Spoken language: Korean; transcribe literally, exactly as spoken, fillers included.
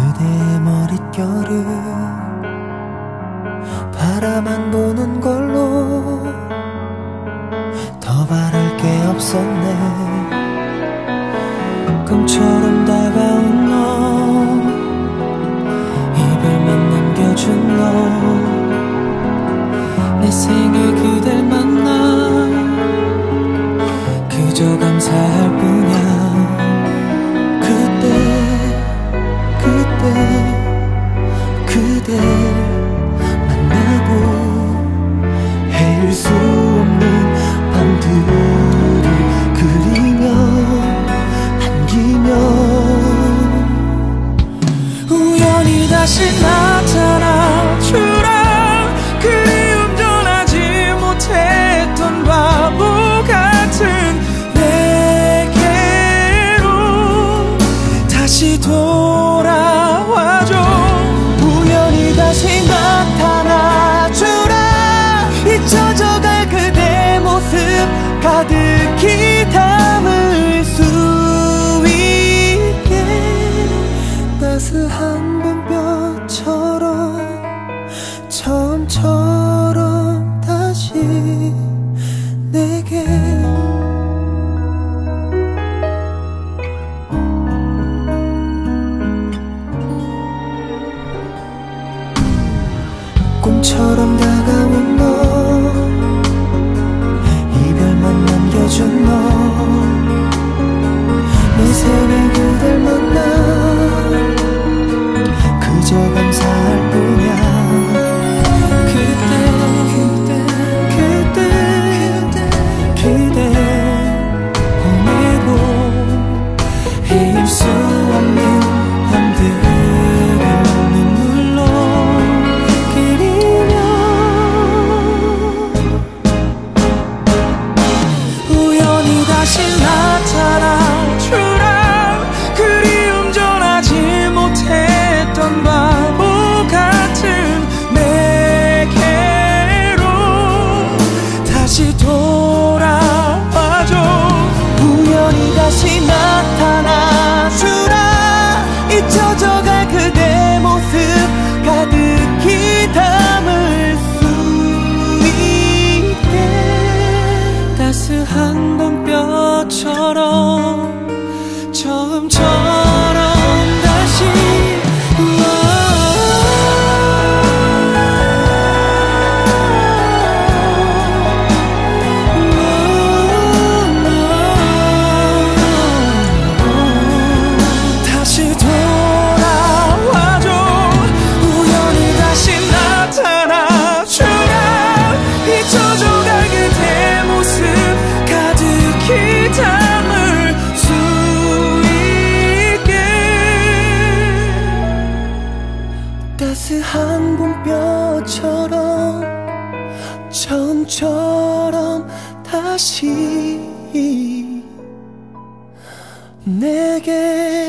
그대의 머릿결을 바라만 보는 걸로 더 바랄 게 없었네. 꿈처럼 다가온 너, 이별만 남겨준 너, 내 생에 그댈 만나 그저 감사할 뿐이야. 그때 그때 그댈 만나고 헤일 수 없는 밤들을 그리며 반기며 우연히 다시 나타나 주라. 그리움 전하지 못했던 바보 같은 내게로 다시 돌아와줘. 우연히 다시 나타나 주라. 잊혀져갈 그대 모습 가득히 담을 수 있게 따스한 봄볕처럼 처음처럼 다시 내게 꿈처럼 다가온 너, 이별만 남겨준 너, 내 생에 그댈 만나 그저 감사할 뿐이야. 그때 그때 그때 그대 보내고 헤일 수 없는 밤들을 눈물로 그리며 우연히 다시 나타나 주라. 그리움 전하지 못했던 바보 같은 내게로 다시 돌아와줘. 우연히 다시 나타나 주라. 잊혀져갈 그대 모습 가득히 담을 수 있게 따스한 봄볕처럼 처음처럼 다시 다시 돌아와줘. 우연히 다시 나타나 주라. 잊혀져갈 그대 모습 가득히 담을 수 있게 따스한 봄볕처럼 처음처럼 다시 내게